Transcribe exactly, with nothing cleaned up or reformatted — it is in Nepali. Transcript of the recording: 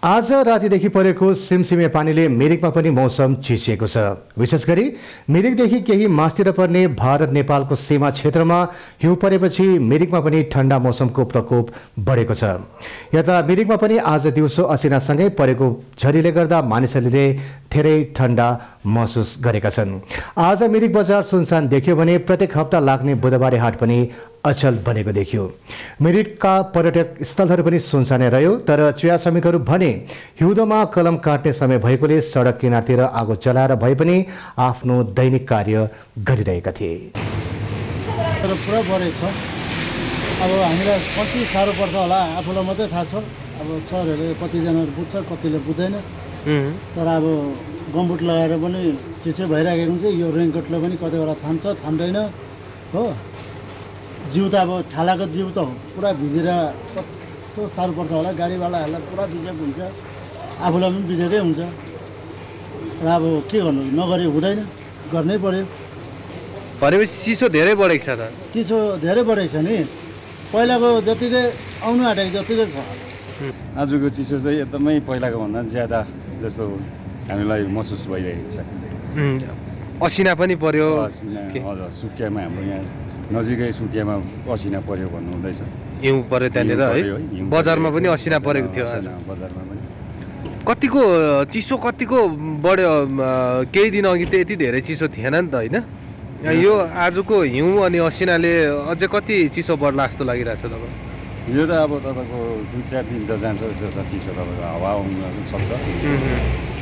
आज रातिदेखि परेको सिमसिमे पानीले मिरिकमा पनि मौसम चिसिएको छ। विशेष गरी मिरिकदेखि केही मास्तिर पर्ने भारत नेपालको सीमा क्षेत्रमा हिउँ परेपछि मिरिकमा पनि ठण्डा मौसमको प्रकोप बढेको छ। यता मिरिकमा पनि आज दिउँसो असिनासँगै परेको झरीले गर्दा मानिसहरूले धेरै ठण्डा महसुस गरेका छन्। आज मिरिक बजार सुनसान देखियो भने प्रत्येक हप्ता लाग्ने बुधबारे हाट पनि अचल बनेको देखियो। मिरिकका पर्यटक स्थलहरू पनि सुनसानै रह्यो, तर चिया श्रमिकहरू भने हिउँदोमा कलम काट्ने समय भएकोले सडक किनारतिर आगो जलाएर भए पनि आफ्नो दैनिक कार्य गरिरहेका थिए। तर पुरा बढेको छ। अब हामीलाई कति साह्रो पर्छ होला आफूलाई मात्रै थाहा छ। अब सरहरूले कतिजनाहरू बुझ्छ, कतिले बुझ्दैन। तर अब गम्बुट लगाएर पनि चिसो भइरहेको हुन्छ। यो रेनकोटले पनि कति बेला थाम्छ, थाम्दैन हो। जिउ त अब छालाको जिउ त हो, पुरा भिजेर कस्तो साह्रो पर्छ होला। गाडीवालाहरूलाई पुरा बिजोग हुन्छ, आफूलाई पनि बिजोगै हुन्छ। र अब के गर्नु, नगरी हुँदैन, गर्नै पर्यो। भनेपछि चिसो धेरै बढेको छ त? चिसो धेरै बढेको छ नि, पहिलाको जतिकै आउनु आँटेको जतिकै छ। आजको चिसो चाहिँ एकदमै पहिलाको भन्दा ज्यादा जस्तो हामीलाई महसुस भइरहेको छ। असिना पनि पर्यो? हजुर, सुकियामा हाम्रो यहाँ नजिकै सुकियामा असिना पर्यो भन्नु हुँदैछ। हिउँ पर्यो त्यहाँनिर है? बजारमा पनि असिना परेको थियो। बजारमा पनि कतिको चिसो कतिको बढ्यो? केही दिन अघि त यति धेरै चिसो थिएन नि त, होइन? यो आजको हिउँ अनि असिनाले अझै कति चिसो बढ्ला जस्तो लागिरहेछ तपाईँ? यो त अब तपाईँको दुई चार दिन त जान्छ जस्तो छ चिसो। तपाईँको हावा आउनु सक्छ।